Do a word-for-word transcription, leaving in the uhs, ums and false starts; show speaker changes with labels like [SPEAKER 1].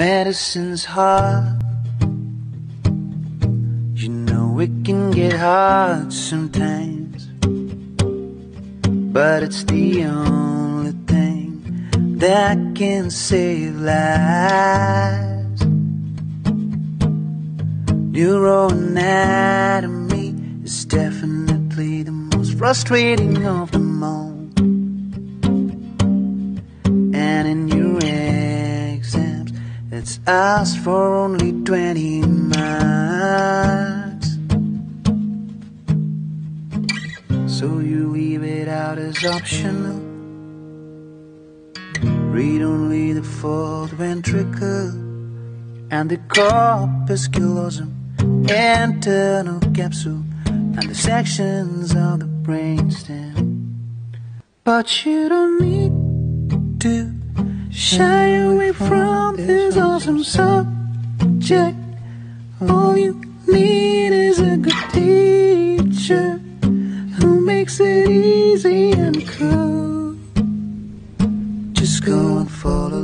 [SPEAKER 1] medicine's hard. You know it can get hard sometimes, but it's the only thing that can save lives. Neuroanatomy is definitely the most frustrating of them all. And in your exams, it's asked for only twenty marks. So you leave it out as optional. Read only the fourth ventricle and the corpus callosum, internal capsule, and the sections of the brainstem. But you don't need to shy away from this awesome subject. All you need is a good teacher who makes it easy and cool. Just go and follow